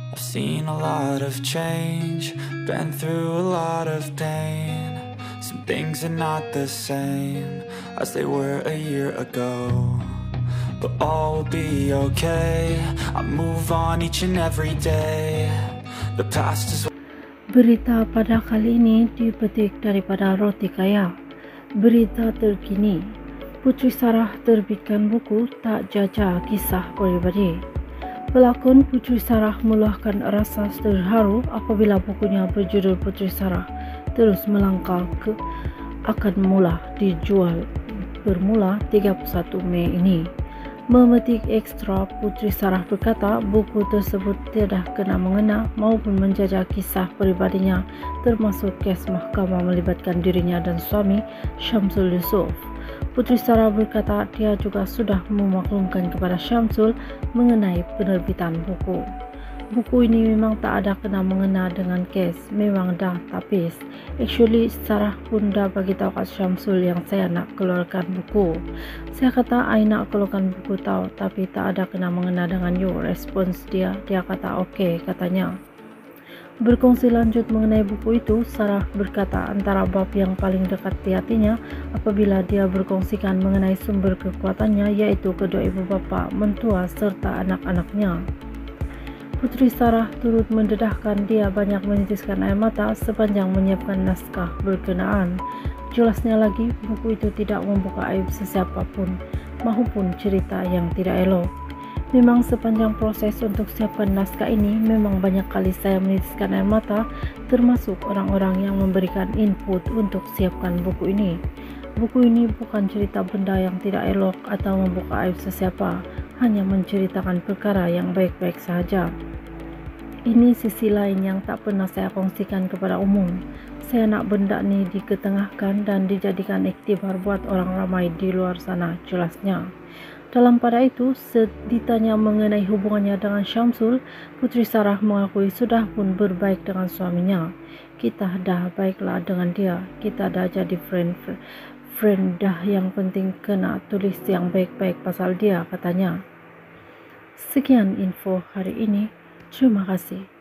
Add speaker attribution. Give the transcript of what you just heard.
Speaker 1: I've seen a lot of change, been through a lot of pain. Some things are not the same as they were a year ago, but all will be okay. I move on each and every day. The past is.
Speaker 2: Berita pada kali ini dipetik daripada Roti Kaya. Berita terkini, Putri Sarah terbitkan buku Tak Jaja Kisah Pribadi. Pelakon Putri Sarah meluahkan rasa terharu apabila bukunya berjudul Putri Sarah terus melangkah akan mula dijual bermula 31 Mei ini. Memetik ekstra, Putri Sarah berkata buku tersebut tidak kena mengena maupun menjajah kisah pribadinya, termasuk kes mahkamah melibatkan dirinya dan suami Syamsul Yusof. Putri Sarah berkata dia juga sudah memaklumkan kepada Syamsul mengenai penerbitan buku. Buku ini memang tak ada kena mengena dengan kes, memang dah tapis. Actually, Sarah pun dah bagi tahu kat Syamsul yang saya nak keluarkan buku. Saya kata, I nak keluarkan buku tahu, tapi tak ada kena mengena dengan you. Respons dia kata okey katanya. Berkongsi lanjut mengenai buku itu, Sarah berkata antara bab yang paling dekat di hatinya apabila dia berkongsikan mengenai sumber kekuatannya, yaitu kedua ibu bapa, mentua serta anak-anaknya. Putri Sarah turut mendedahkan dia banyak menitiskan air mata sepanjang menyiapkan naskah berkenaan. Jelasnya lagi, buku itu tidak membuka aib sesiapa pun maupun cerita yang tidak elok. Memang sepanjang proses untuk siapkan naskah ini memang banyak kali saya menitiskan air mata, termasuk orang-orang yang memberikan input untuk siapkan buku ini. Buku ini bukan cerita benda yang tidak elok atau membuka aib sesiapa, hanya menceritakan perkara yang baik-baik sahaja. Ini sisi lain yang tak pernah saya kongsikan kepada umum. Saya nak benda ni diketengahkan dan dijadikan iktibar buat orang ramai di luar sana, jelasnya. Dalam pada itu, ditanya mengenai hubungannya dengan Syamsul, Putri Sarah mengakui sudah pun berbaik dengan suaminya. Kita dah baiklah dengan dia, kita dah jadi friend dah, yang penting kena tulis yang baik-baik pasal dia, katanya. Sekian info hari ini. Terima kasih.